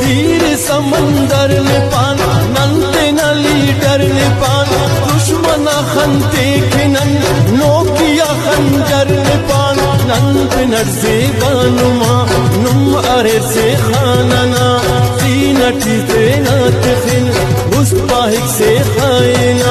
तीर समंदर ने पान नंते न लीडर ने पान दुश्मना खंते खिनन नोकिया खंजर ने पान नंत नरसे बानुमा नुम अरे से खानना तीनटी से नात खिन उस पाहिक से खायना